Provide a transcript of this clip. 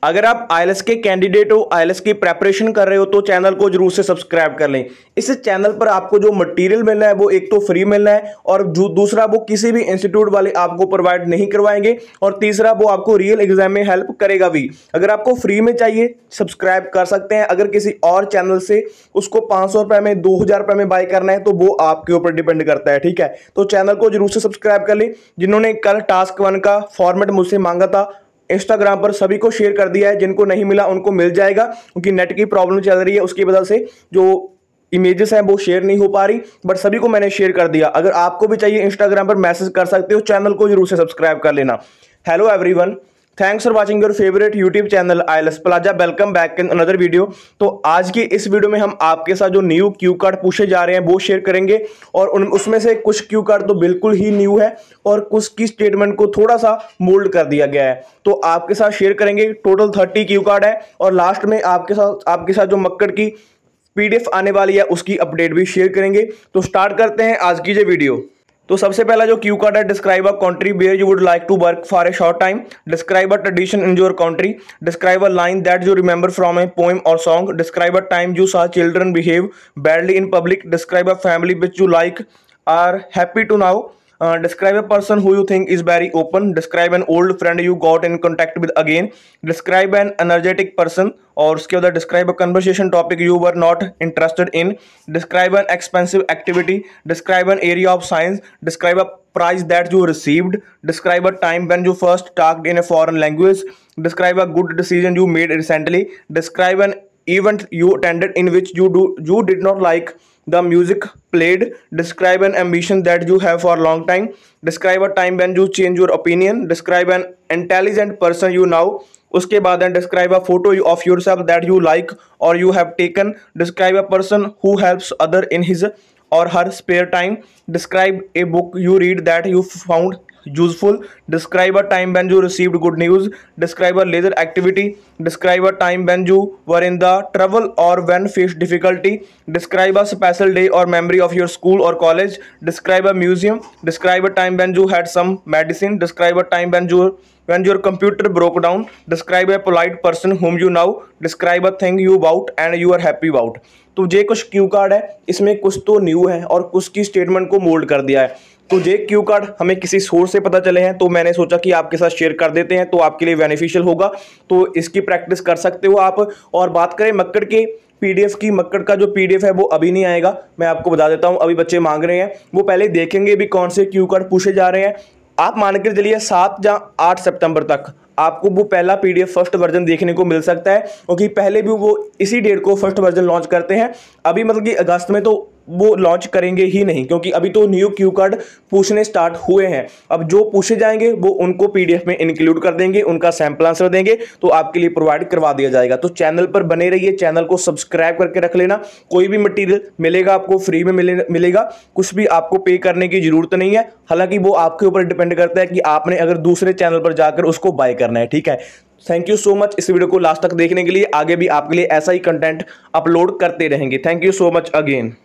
अगर आप आईएलएस के कैंडिडेट हो, आईएलएस की प्रेपरेशन कर रहे हो तो चैनल को जरूर से सब्सक्राइब कर लें। इस चैनल पर आपको जो मटेरियल मिलना है वो एक तो फ्री मिलना है और जो दूसरा वो किसी भी इंस्टीट्यूट वाले आपको प्रोवाइड नहीं करवाएंगे और तीसरा वो आपको रियल एग्जाम में हेल्प करेगा भी। अगर आपको फ्री में चाहिए सब्सक्राइब कर सकते हैं, अगर किसी और चैनल से उसको 500 रुपए में 2000 रुपए में बाय करना है तो वो आपके ऊपर डिपेंड करता है, ठीक है। तो चैनल को जरूर से सब्सक्राइब कर लें। जिन्होंने कल टास्क 1 का फॉर्मेट मुझसे मांगा था इंस्टाग्राम पर सभी को शेयर कर दिया है, जिनको नहीं मिला उनको मिल जाएगा क्योंकि नेट की प्रॉब्लम चल रही है, उसकी वजह से जो इमेजेस हैं वो शेयर नहीं हो पा रही, बट सभी को मैंने शेयर कर दिया। अगर आपको भी चाहिए इंस्टाग्राम पर मैसेज कर सकते हो, चैनल को जरूर से सब्सक्राइब कर लेना। Hello everyone, thanks for watching your favourite YouTube channel ILS Plaza. Welcome back in another video. तो आज की इस वीडियो में हम आपके साथ जो न्यू क्यू कार्ड पूछे जा रहे हैं वो शेयर करेंगे और उसमें से कुछ क्यू कार्ड तो बिल्कुल ही न्यू है और कुछ की स्टेटमेंट को थोड़ा सा मोल्ड कर दिया गया है। तो आपके साथ शेयर करेंगे। टोटल 30 क्यू कार्ड है और लास्ट में आपके साथ जो मक्कड़ की पीडीएफ आने वाली है उसकी अपडेट भी शेयर करेंगे। तो स्टार्ट करते हैं आज की ये वीडियो। तो सबसे पहला जो क्यू कार्ड है, describe a country where you would like to work for a short time, describe a tradition in your country, describe a line that you remember from a poem और song, describe a time you saw children behave badly in public, describe a family which you like are happy to now, describe a person who you think is very open, describe an old friend you got in contact with again, describe an energetic person, और उसके बाद describe a conversation topic you were not interested in, describe an expensive activity, describe an area of science, describe a prize that you received, describe a time when you first talked in a foreign language, describe a good decision you made recently, describe an event you attended in which you did not like the music played, describe an ambition that you have for a long time, describe a time when you change your opinion, describe an intelligent person you now, उसके बाद describe a photo of yourself that you like or you have taken, describe a person who helps other in his or her spare time, describe a book you read that you found useful, describe a time when you received good news, describe a leisure activity, describe a time when you were in the trouble or when faced difficulty, describe a special day or memory of your school or college, describe a museum, describe a time when you had some medicine, describe a time when your computer broke down, describe a polite person whom you know, describe a thing you bought and you are happy about। तो ये कुछ Q card है, इसमें कुछ तो new है और कुछ की स्टेटमेंट को मोल्ड कर दिया है। तो ये क्यू कार्ड हमें किसी सोर्स से पता चले हैं तो मैंने सोचा कि आपके साथ शेयर कर देते हैं, तो आपके लिए बेनिफिशियल होगा, तो इसकी प्रैक्टिस कर सकते हो आप। और बात करें मक्कड़ के पीडीएफ की, मक्कड़ का जो पीडीएफ है वो अभी नहीं आएगा, मैं आपको बता देता हूं। अभी बच्चे मांग रहे हैं, वो पहले देखेंगे भी कौन से क्यू कार्ड पूछे जा रहे हैं। आप मान के चलिए 7 या 8 सितंबर तक आपको वो पहला पीडीएफ फर्स्ट वर्जन देखने को मिल सकता है, क्योंकि पहले भी वो इसी डेट को फर्स्ट वर्जन लॉन्च करते हैं। अभी मतलब कि अगस्त में तो वो लॉन्च करेंगे ही नहीं, क्योंकि अभी तो न्यू क्यू कार्ड पूछने स्टार्ट हुए हैं। अब जो पूछे जाएंगे वो उनको पीडीएफ में इंक्लूड कर देंगे, उनका सैंपल आंसर देंगे तो आपके लिए प्रोवाइड करवा दिया जाएगा। तो चैनल पर बने रहिए, चैनल को सब्सक्राइब करके रख लेना। कोई भी मटेरियल मिलेगा आपको फ्री में मिलेगा, कुछ भी आपको पे करने की जरूरत नहीं है। हालांकि वो आपके ऊपर डिपेंड करता है कि आपने अगर दूसरे चैनल पर जाकर उसको बाय करना है, ठीक है। थैंक यू सो मच इस वीडियो को लास्ट तक देखने के लिए। आगे भी आपके लिए ऐसा ही कंटेंट अपलोड करते रहेंगे। Thank you so much again.